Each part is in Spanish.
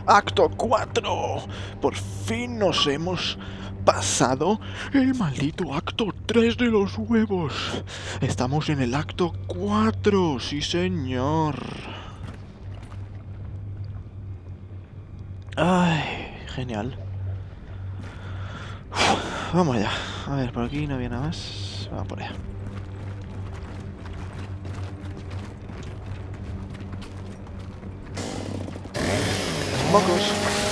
Acto 4. Por fin nos hemos pasado el maldito acto 3 de los huevos. Estamos en el acto 4, sí señor. Ay, genial. Vamos allá. A ver, por aquí no había nada más. Vamos por allá. Mocos.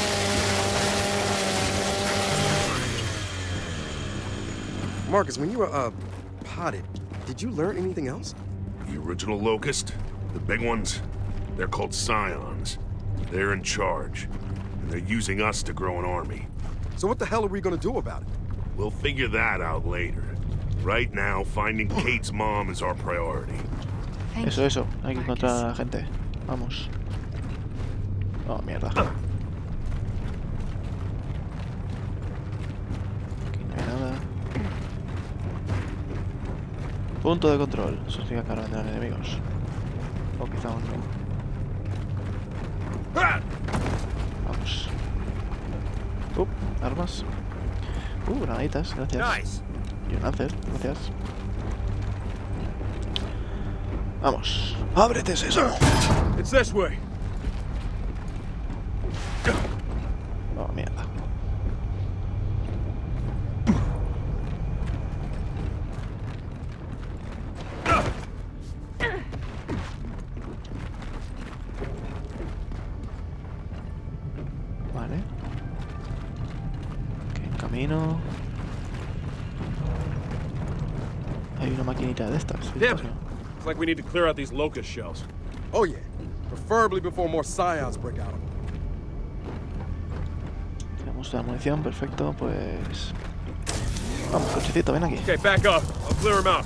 Marcus, when you were, potted, did you learn anything else? The original Locust, the big ones, they're called Scions. They're in charge, and they're using us to grow an army. So what the hell are we gonna do about it? We'll figure that out later. Right now, finding Kate's mom is our priority. Eso, hay que encontrar a la gente. Vamos. Oh, mierda. Aquí no hay nada. Punto de control. Eso significa que ahora vendrán enemigos. O quizá aún no. Vamos. Armas. Granaditas, gracias. Nice. Y un lancer, gracias. Vamos. ¡Ábrete eso! It's this way. Oh, mierda. Vale. Ok, en camino. Hay una maquinita de estas. Damn it. Looks like we need to clear out these locust shells. Oh yeah, preferably before more Scions break out. Tenemos la munición, perfecto, pues... Vamos, cochecito, ven aquí. Okay, back up. I'll clear them out.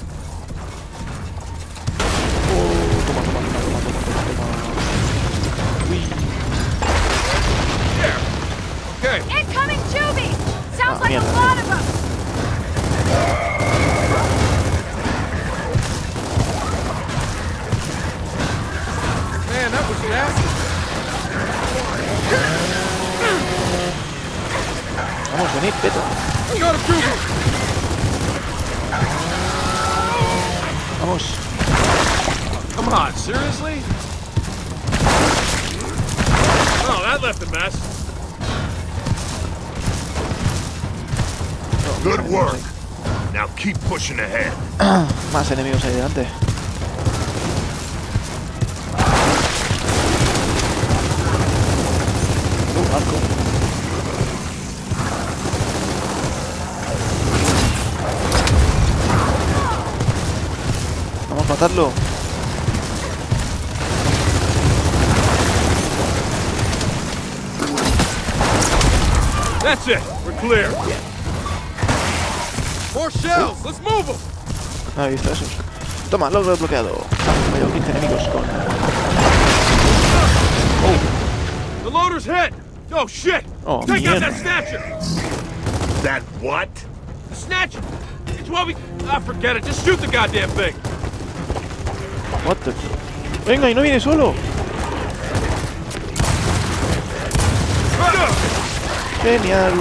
Uy. There. Okay. Incoming Juby! Sounds like a mierda. lot of them! Man, that was nasty. Vamos, venid, peto. I got a Juby. Vamos. Come on, seriously? Oh, that left a mess. Good work. Now keep pushing ahead. Más enemigos ahí delante. Arco. Vamos a matarlo. That's it. We're clear. More shells. Let's move them. No he visto esos. Toma, logro desbloqueado. Vaya, 15 enemigos con... The loader's hit. Oh shit. Oh, Take out that mierda. snatcher. That what? The snatcher. It's what we... Ah, forget it. Just shoot the goddamn thing. What the... Venga, y no viene solo. Genial.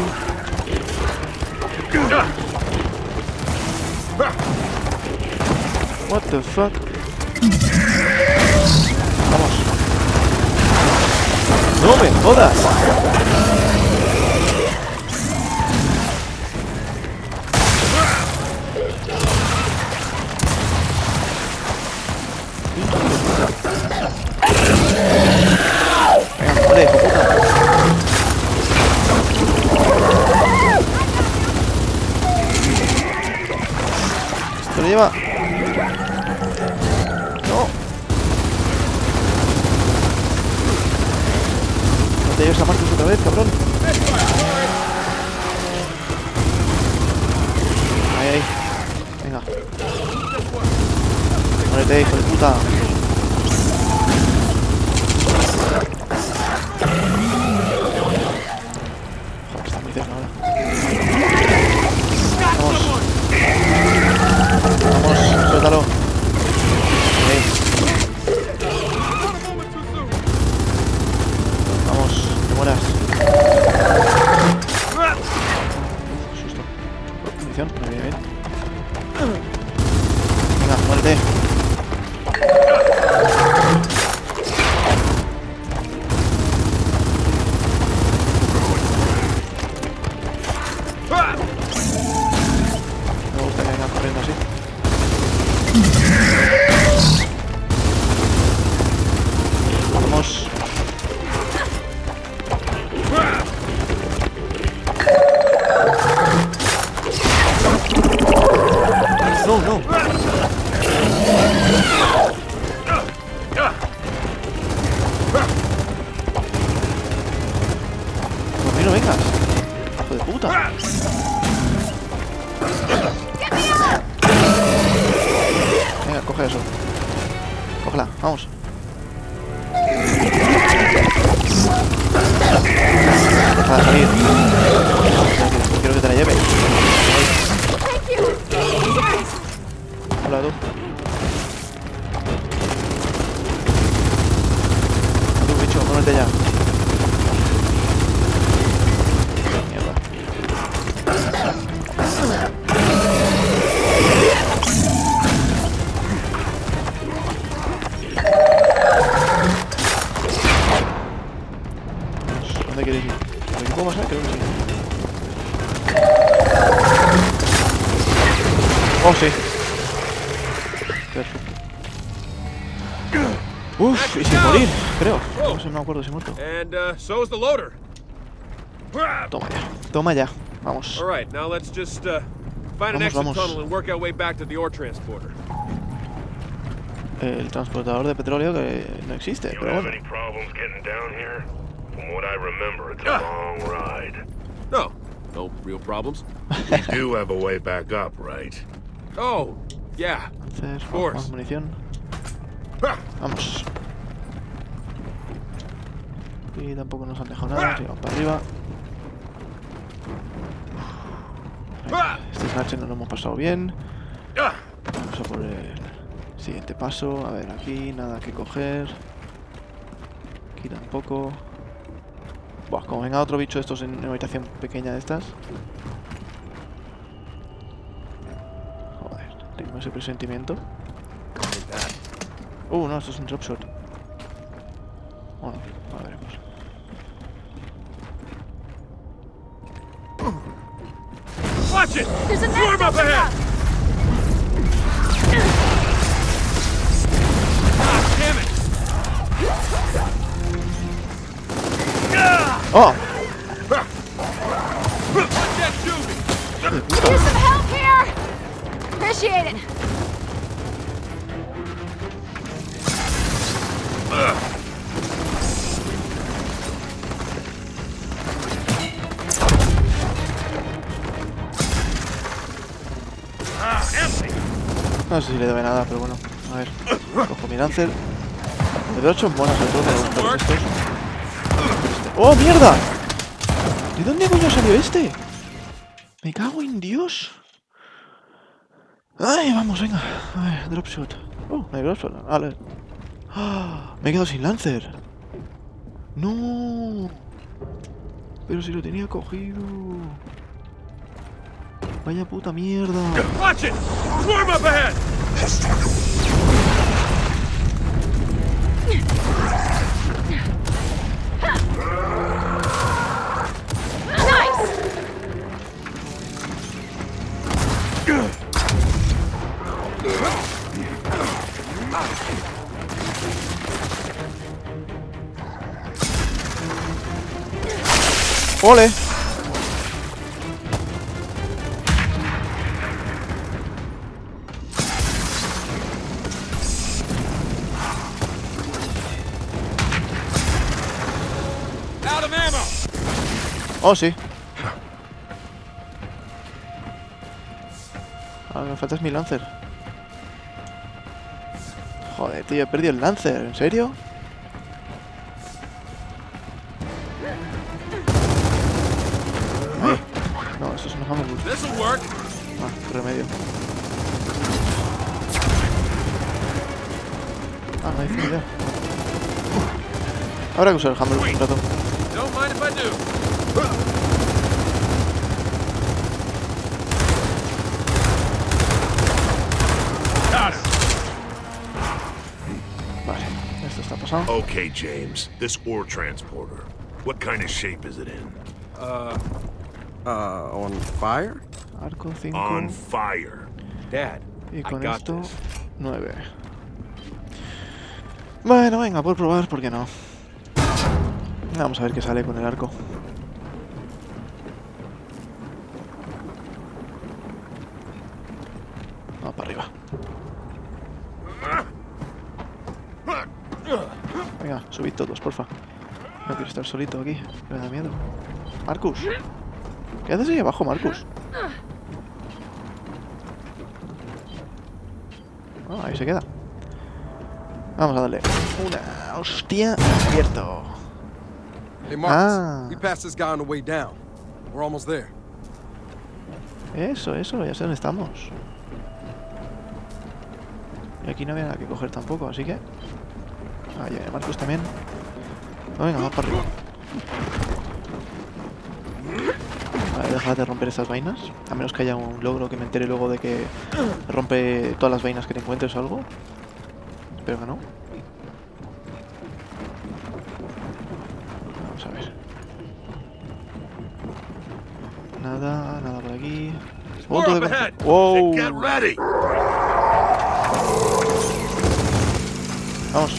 What the fuck? Vamos. No me jodas. Venga, joder, hijo puta. Se lo lleva. No. No te lleves a Marcus otra vez, cabrón. Ahí, ahí. Venga. Muérete, hijo de puta. Joder, está muy cerca ahora. Vamos. Vamos, suéltalo. Vamos, te mueras. deja de salir. Quiero que te la lleve. Thank you. Hola, tú. Tú, bicho, muévete ya. Mierda. ¿Dónde quieres ir? ¿Por aquí puedo pasar? Creo que sí. Oh, sí. Perfecto. Uf, y sin morir, creo. No sé, no me acuerdo si he muerto. And so is the loader. Toma ya. Toma ya. Vamos. All right, now let's just find an Vamos, exit vamos. tunnel and work our way back to the ore transporter. El transportador de petróleo que no existe, You pero have bueno. any problems getting down here? From what I remember, it's a long ride. No, no real problems. We do have a way back up, right? Oh, yeah. Hacer course. más munición. Vamos. Y tampoco nos han dejado nada, así que vamos para arriba. Venga, este snatch no lo hemos pasado bien. Vamos a por el siguiente paso. A ver, aquí nada que coger. Aquí tampoco. Buah, como venga otro bicho de estos en una habitación pequeña de estas. Joder, tengo ese presentimiento. No, esto es un drop shot. Bueno, a veremos. Watch it! There's a Swarm nest up opening ahead! up. Ah, damn it! ¡Oh! Watch that Juby! Need some help here. Appreciate it. No sé si le debe nada, pero bueno. A ver, cojo mi Lancer. El de 8 es bueno, sobre todo para los estos. ¡Oh, mierda! ¿De dónde coño salió este? Me cago en Dios. Ay, vamos, venga. A ver, drop shot. No hay drop shot. Vale. ¡Ah! Me he quedado sin Lancer. No. Pero si lo tenía cogido. Vaya puta mierda. Watch it! Swarm up ahead! Nice. ¡Ole! Out of ammo! Oh, sí. Ahora me falta es mi Lancer. Joder, tío, he perdido el Lancer. ¿En serio? Ahí. No, esto es un hammer. This'll work. Ah, qué remedio. Ah, no hay idea. Habrá que usar el hammer un rato. Don't mind if I do. Vale, esto está pasando. Okay, James. This ore transporter. What kind of shape is it in? On fire? Arco 5. On fire. Dad, Y I con got esto, this. 9. Bueno, venga, por probar, ¿por qué no? Vamos a ver qué sale con el arco. Vamos para arriba. Venga, subid todos, porfa. No quiero estar solito aquí, me da miedo. Marcus. ¿Qué haces ahí abajo, Marcus? Oh, ahí se queda. Vamos a darle una hostia abierto. Hey, Marcus, Ah. we passed this guy on the way down. We're almost there. Eso, ya sé dónde estamos. Y aquí no había nada que coger tampoco, así que... Ah, ya, Marcus también. Oh, venga, vamos para arriba. Vale, deja de romper estas vainas. A menos que haya un logro que me entere luego de que rompe todas las vainas que te encuentres o algo. Espero que no. Vamos a ver. Nada por aquí. More Punto up de ahead. ¡wow! Get ready. Vamos.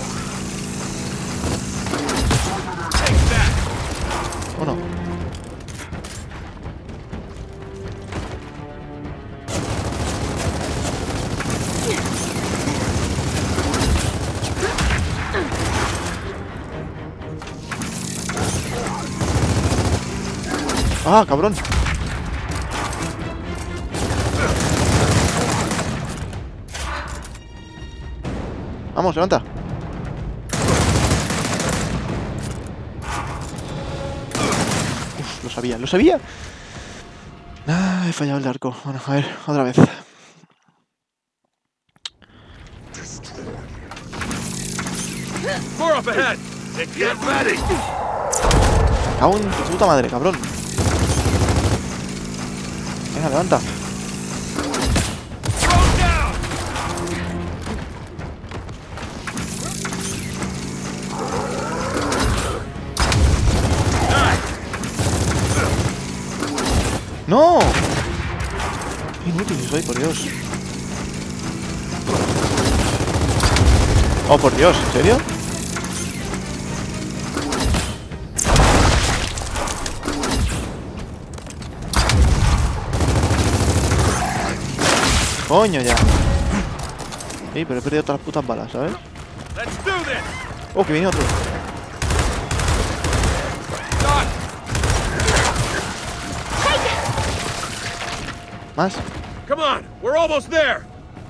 Take that. Uno. ¡Ah, cabrón! Vamos, levanta. Uf, lo sabía, lo sabía. Ah, he fallado el arco. Bueno, a ver, otra vez. More up ahead. Get ready. Cago en tu puta madre, cabrón. Venga, levanta. Throw down. ¡No! Qué inútil soy, por Dios. Oh, por Dios, ¿en serio? Coño ya. Sí, pero he perdido todas las putas balas, ¿sabes? Let's do this. Oh, que viene otro. Done. Más. Come on. We're almost there.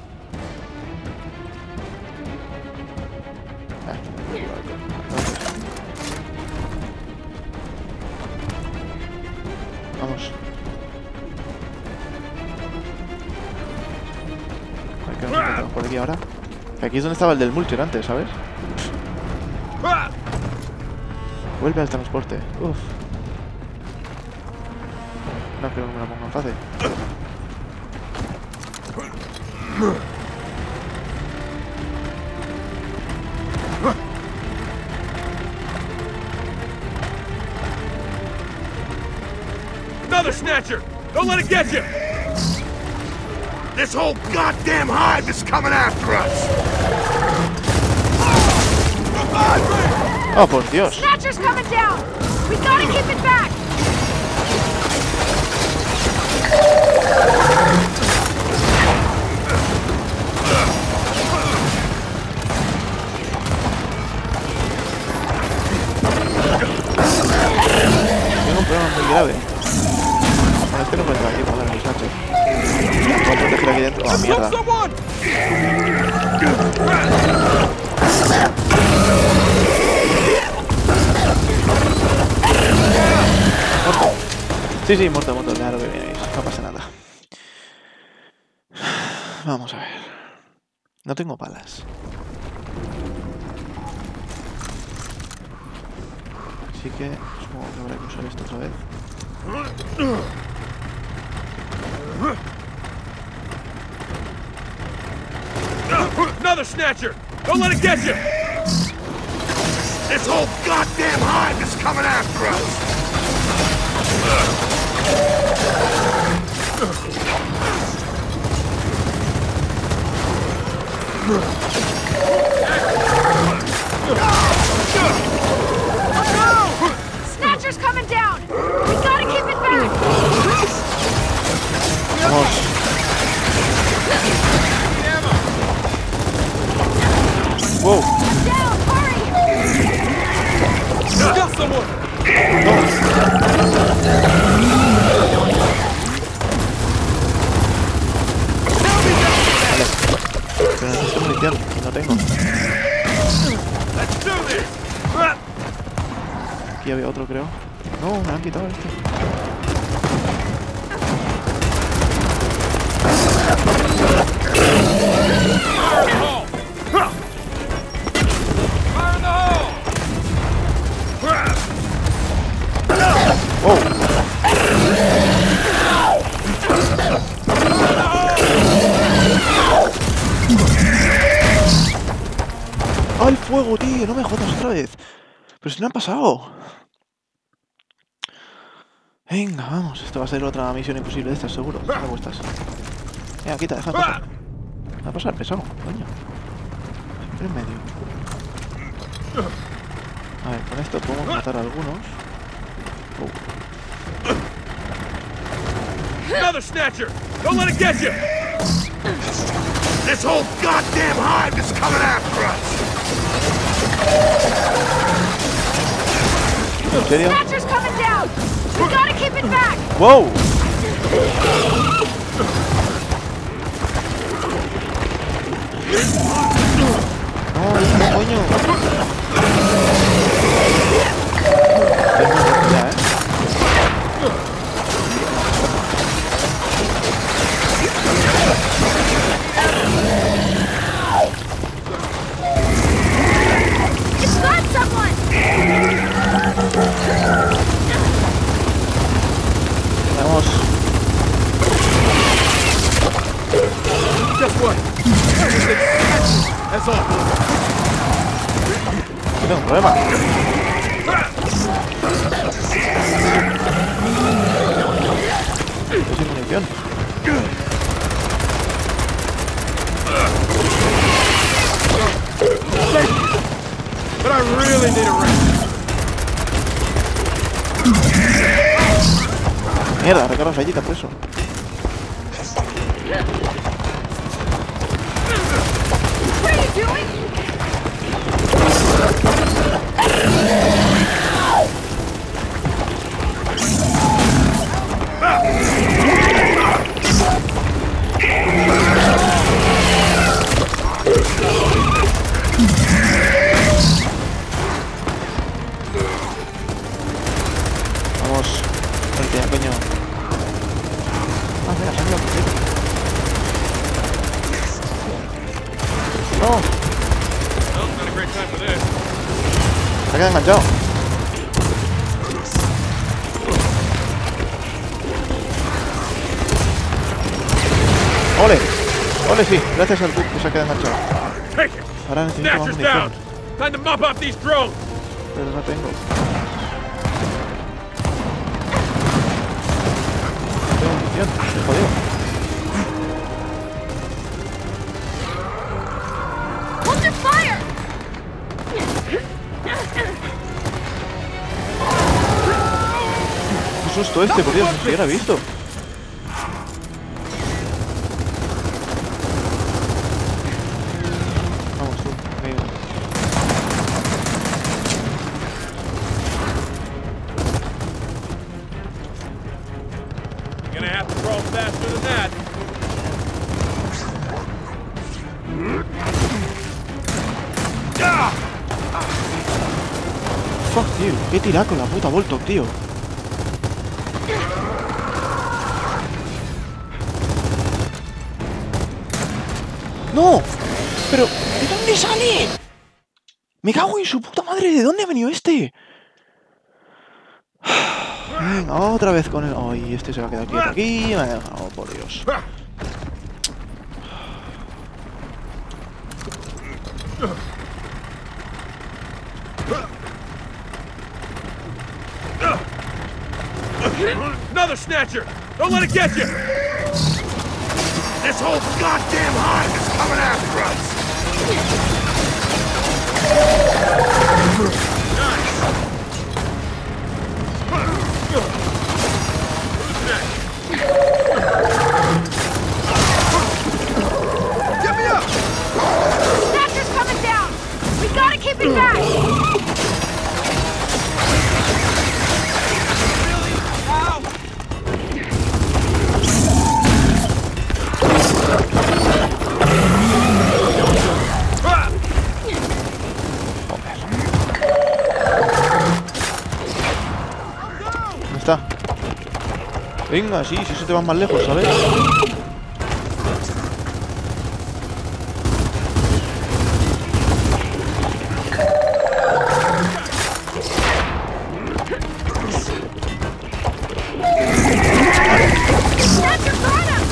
Vamos. A ver qué nos encontramos por aquí ahora. Que aquí es donde estaba el del Mulcher antes, ¿sabes? Ah! Vuelve al transporte. Uf. No creo que me lo pongan fácil. Another snatcher. Don't let it get you. This whole goddamn hive is coming after us. Oh, por Dios. Snatcher's coming down! We gotta keep it back! Tengo un problema muy grave. Bueno, es que no puedo entrar aquí para dar mis hachas. Voy a proteger aquí dentro. ¡Oh, mierda! Muerto. Sí, muerto, claro que vienes. No pasa nada. Vamos a ver. No tengo balas. Así que supongo que habrá que usar esto otra vez. Another snatcher. Don't let it get you. This whole goddamn hive is coming after us. Snatcher's coming down! We gotta keep it back! Vamos. Wow. Down! Hurry! Kill someone. Pero necesito munición y no tengo. Let's do aquí había otro, creo. No, me han quitado este. ¡Ah, el fuego, tío! No me jodas otra vez. Pero si no han pasado. Venga, vamos. Esto va a ser otra misión imposible de estas, seguro. ¿Qué me cuestas? Venga, quita, deja de pasar. Deja de pasar, pesado, coño. Siempre en medio. A ver, con esto podemos matar a algunos. Another snatcher! Don't let it get you! This whole goddamn hive is coming after us! ¿En serio? Snatcher's coming down! We gotta keep it back! ¡Wow! ¡No, coño! Ya, It's got someone! Vamos. Guess what? That's all. No tengo problema. Estoy sin munición. But I really need a rest. Mierda, recarga fallita por eso. What are you doing? Vamos. Vente, coño. Ah, mira, se han ido completo. No, Well, not a great time for this. se ha quedado enganchado. ¡Ole! ¡Ole, sí! Gracias al bug que se ha quedado enganchado. Take it! Ahora necesito más Snatcher's munición. down! Time to mop up these drones! Pero no tengo. No tengo munición. Estoy jodido. Hold your fire! ¡Qué susto este, por Dios! Ni siquiera he visto. Vamos tú, amigo. You're gonna have to crawl faster than that. Fuck, tío. Qué tirado con la puta Voltok, tío. ¡No! Pero, ¿de dónde sale? Me cago en su puta madre. ¿De dónde ha venido este? Venga, otra vez con el... Ay, este se va a quedar quieto aquí. Me ha dejado, por Dios. Another snatcher! Don't let it get you! This whole goddamn hive is coming after us! Get me up! Snatcher's coming down! We gotta keep it back! Venga, sí, si se te van más lejos, ¿sabes? Snatcher got him!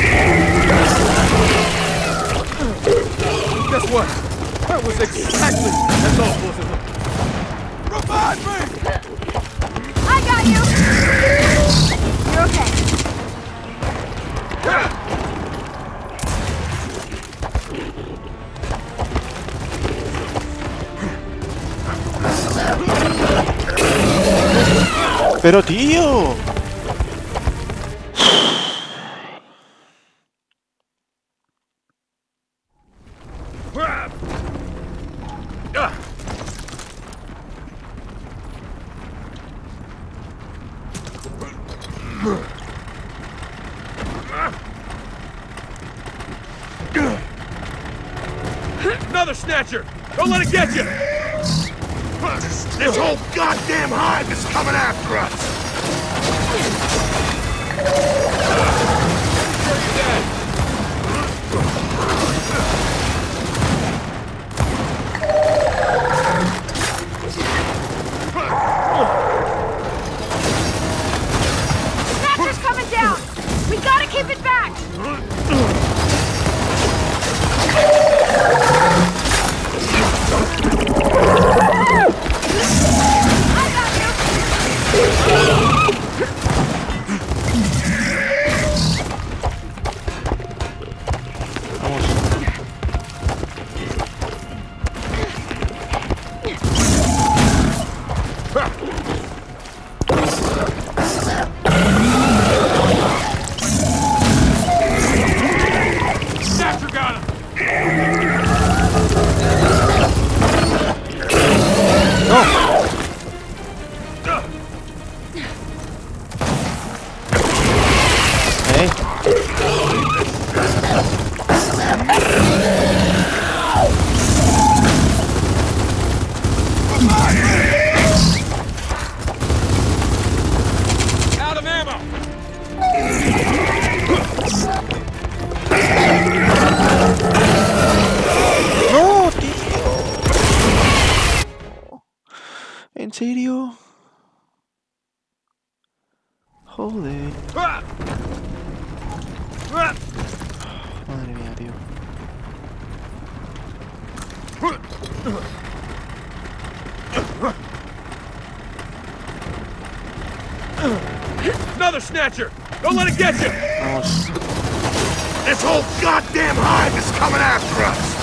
Guess what? That was exactly as awful as it looked. Revive me! I got you! You're okay. ¡Pero tío! Another snatcher! Don't let it get you! This whole goddamn hive is coming after us! Snatcher's coming down! We gotta keep it back! I got you! Snatcher got him! Out of ammo! ¡No, tío! ¿En serio? Joder. Madre mía, tío. Another snatcher! Don't let it get you! Vamos. This whole goddamn hive is coming after us!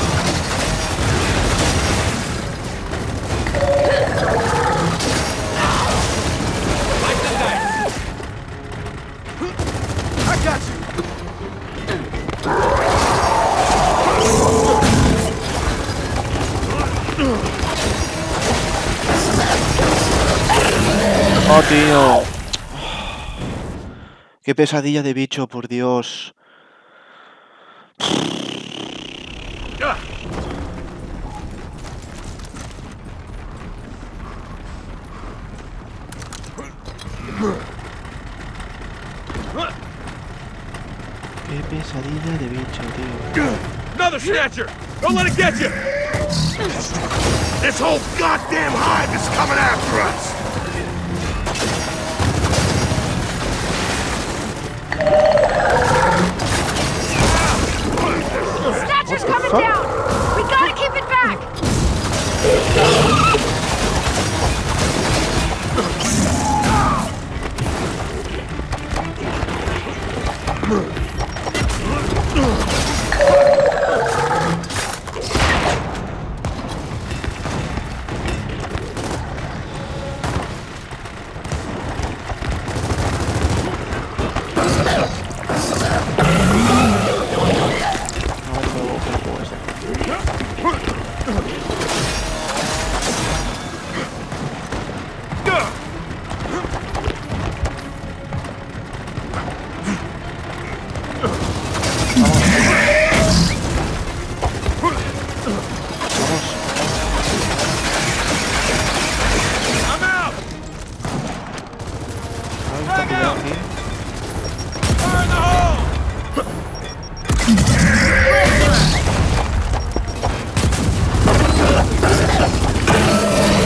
I got you! ¡Oh, tío! ¡Qué pesadilla de bicho, por Dios! ¡Qué pesadilla de bicho, tío! Another snatcher! Don't let it get you! This whole goddamn hive is coming after us! Snatcher's coming down! We gotta keep it back!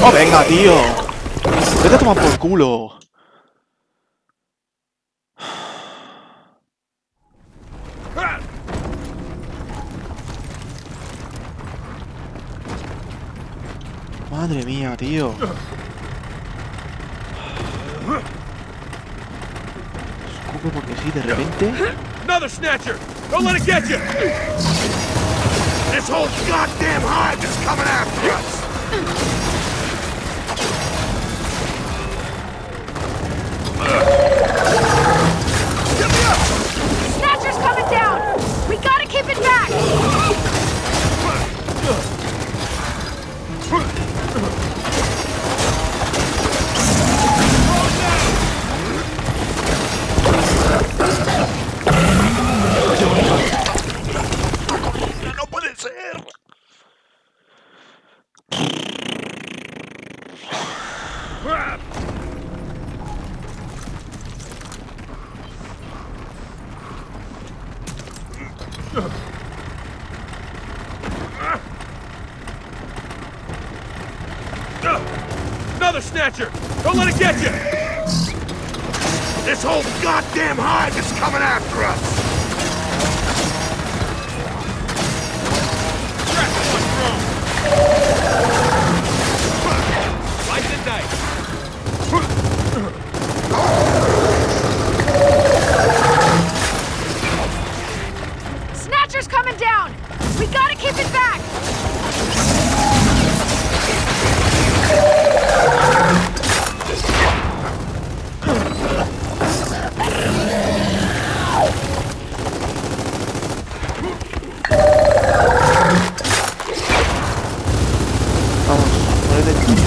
¡Oh, venga, tío! Vete a tomar por culo. Madre mía, tío. Escupe porque sí, de repente. Another snatcher! Don't let it get you! This whole goddamn hive is coming after us! Snatcher's coming down! We gotta keep it back! ¡No puede ser! Another snatcher! Don't let it get you! This whole goddamn hive is coming after us! Slice and dice! Snatcher's coming down! We gotta keep it back! Vamos, muérete.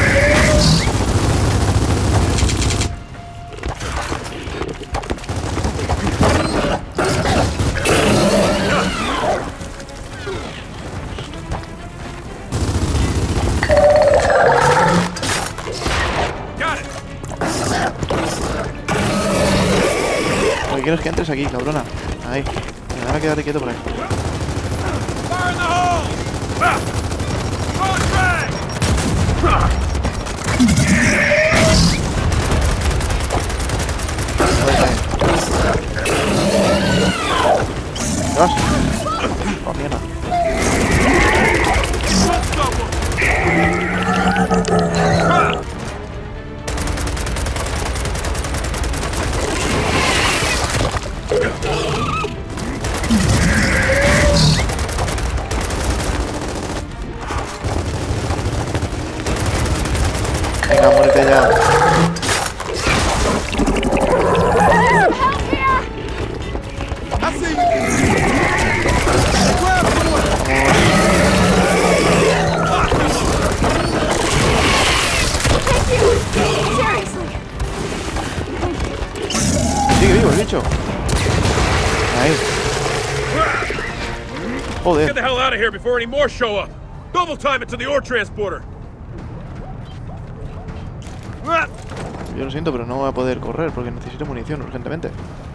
Got it! Lo que quiero es que entres aquí, cabrona. Ahí. Me van a quedar quieto por ahí. Fire in the hole! Ah! Throwing frag! ¿Te vas? Oh, mierda. Don't stumble! Ah! Venga, muérete ya. Help here! I see you. Grab someone. Thank you! Seriously! Sigue vivo el bicho. Ahí. Get Joder. the hell out of here before any more show up! Double time it to the ore transporter! Ah! Yo lo siento, pero no voy a poder correr porque necesito munición urgentemente.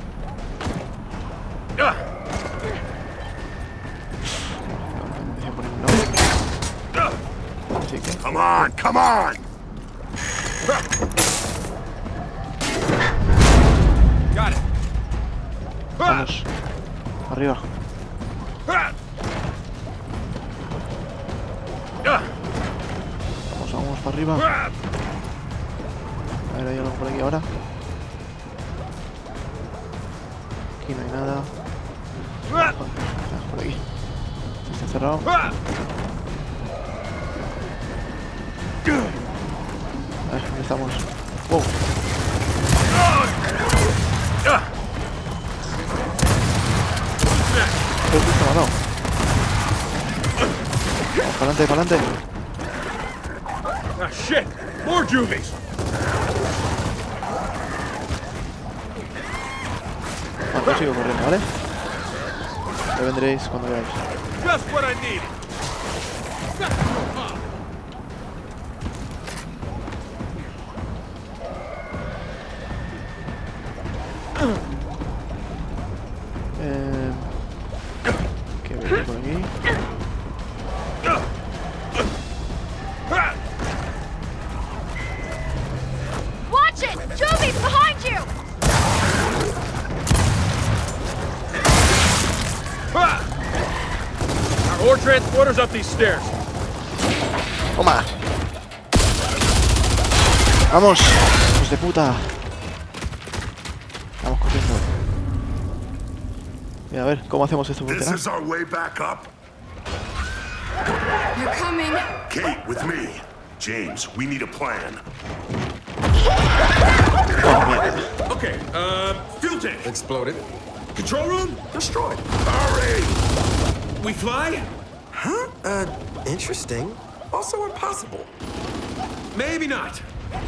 Ah! Munición por ningún lado. Ah! Así que... Come on, come on! Got it! Ah! Vamos. Arriba. Ah! Ah! Vamos, vamos para arriba. Ah! A ver, hay algo por aquí ahora. Aquí no hay nada. Ah! Ah, por aquí. Está cerrado. Ah! A ver, ¿dónde estamos? ¡Oh! Ah! ¿Qué te ha matado? Vamos, para adelante, para adelante. Ah, shit! More juvies! Bueno, yo sigo corriendo, ¿vale? Ya vendréis cuando veáis. Just what I needed! ¿Qué veo por aquí? Ah! transporters up these stairs. Toma. Vamos, hijos de puta. Vamos corriendo. Mira, a ver, ¿cómo hacemos esto This funcionar? is our way back up. You're coming. Kate, with me. James, we need a plan. Oh, mierda. Okay, fuel tank. Exploded. Control room? Destroyed. Hurry! We fly? Huh? Interesting. Also impossible. Maybe not.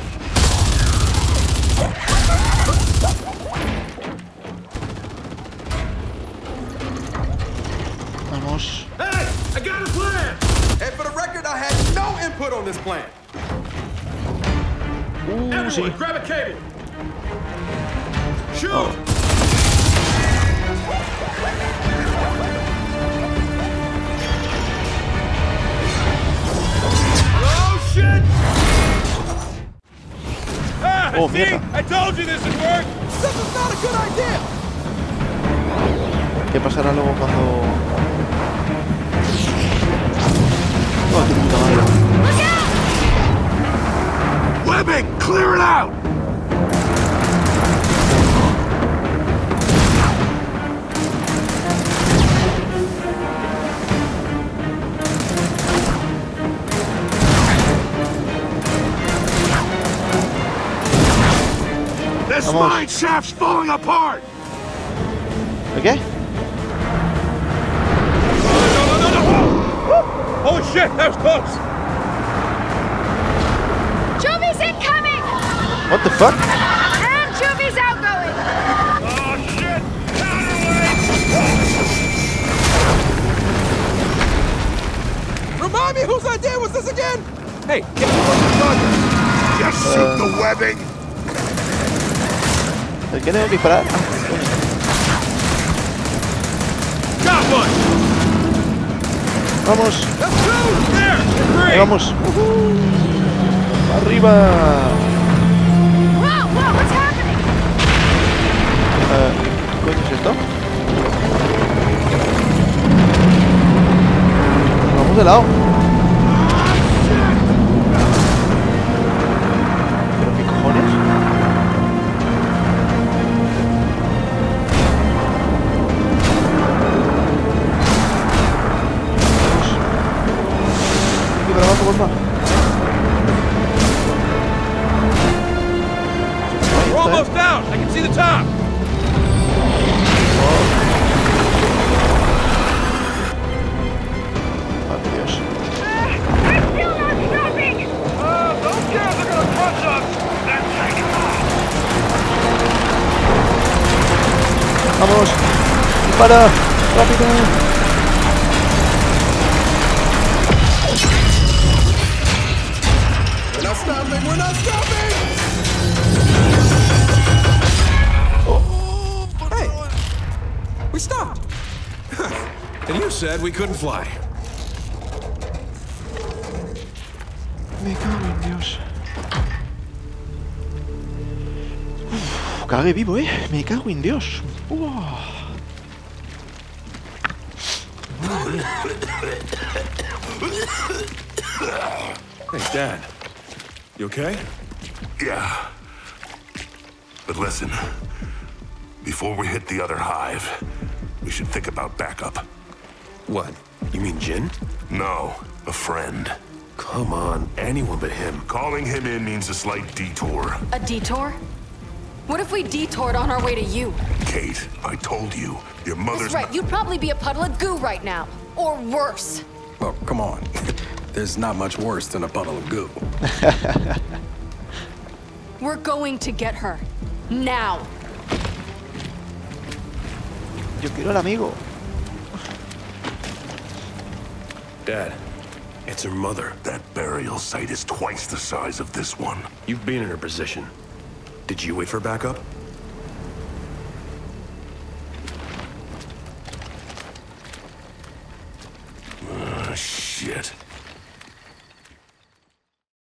Vamos. Hey, I got a plan! And for the record, I had no input on this plan. Everyone, Sí. grab a cable. Shoot! Oh. Oh, shit! Ah, Oh, see? mierda. I told you this would work! This is not a good idea. ¿Qué pasará luego cuando...? Oh, qué puta madre. Look out! Webbing, clear it out! This Vamos. mine shaft's falling apart! ¿De qué? Holy shit, that was close. Juvy's incoming! What the fuck? And Juvy's outgoing! Oh, shit! Counterweight! Remind me whose idea was this again? Hey, get me one of progress. Just shoot the webbing! ¿El que tengo que disparar? Ah, Got one! vamos. There! Get Ahí free! vamos. Arriba. Whoa, whoa, what's happening? ¿Qué coño es esto? Vamos de lado. ¿Pero qué cojones? Aquí para abajo, porfa. Ahí We're está, almost down. I can see the top. Madre Dios. I'm still not stopping! Those guys are gonna crush us! Then take it off! Vamos. Dispara. Rápido. We're not stopping. We're not stopping. Hey, we stopped. And you said we couldn't fly. Me cago en Dios. Uf, cagué vivo, Me cago en Dios. Uah. Hey, Dad. You okay? Yeah. But listen, before we hit the other hive, we should think about backup. What? You mean Jin? No, a friend. Come on, anyone but him. Calling him in means a slight detour. A detour? What if we detoured on our way to you? Kate, I told you, your mother's That's right, you'd probably be a puddle of goo right now. Or worse. Oh, come on. There's not much worse than a puddle of goo. We're going to get her. Now. Yo quiero al amigo. Dad, it's her mother. That burial site is twice the size of this one. You've been in her position. Did you wait for backup?